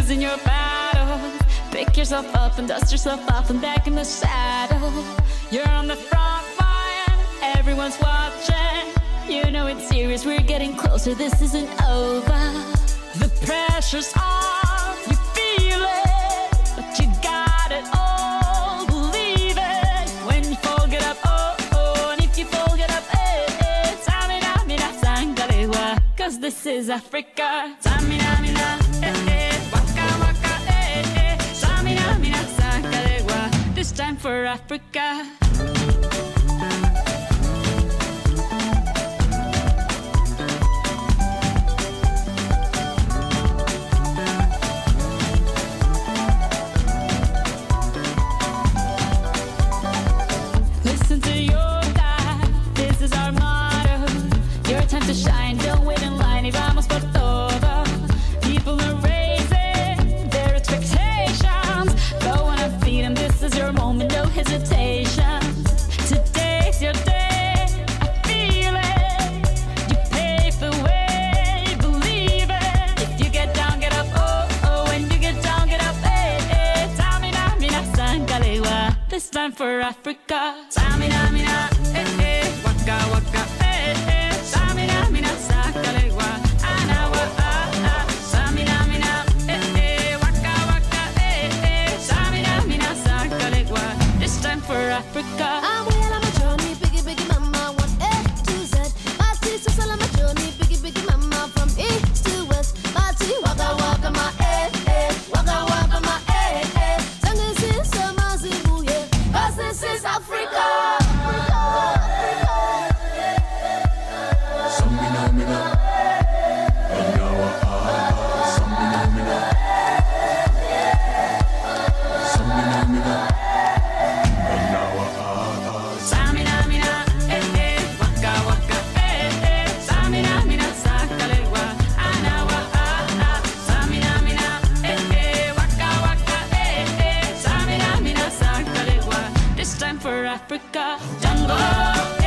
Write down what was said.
losing your battle. Pick yourself up and dust yourself off and back in the saddle. You're on the front line, everyone's watching. You know it's serious, we're getting closer, this isn't over. The pressure's on, you feel it, but you got it all, believe it. When you fall, get up, oh, oh, and if you fall, get up, eh, eh. Samina, mina, sangalewa, cause this is Africa. Samina, mina, eh, eh, waka, waka, eh, eh. Samina, mina, sangalewa, this time for Africa. Listen to your God, this is our motto. Your time to shine, don't wait in line, y vamos por todo. People are raising their expectations. Go on and feed them, this is your moment, no hesitation. Today's your day, I feel it. You pave the way, believe it. If you get down, get up, oh, oh. When you get down, get up, eh, eh. Tamina, mina, sangalewa, this time for Africa. Samina, mina, eh, eh, waka, waka, eh, eh. Samina, mina, sangalewa, anawa, ah, ah. Samina, mina, eh, eh, waka, waka, eh, eh. Samina, mina, sangalewa, this time for Africa. I'm well on my journey, biggie, biggie mama, 1 A to Z. My teacher's all on my journey, biggie, biggie mama, from east to west. My tea, waka, waka, my eh, eh, waka, waka, my eh, eh. Tangizi, Samazi, yeah, cause this is Africa. Samina, mina, anawa, ah, samina, mina, samina, mina, anawa, ah. Samina, mina, eh, eh, waka, waka, eh, eh. Samina, mina, sangalewa, anawa, ah, ah. Samina, mina, eh, eh, waka, waka, eh, eh. Samina, mina, sangalewa, this time for Africa. Jungle.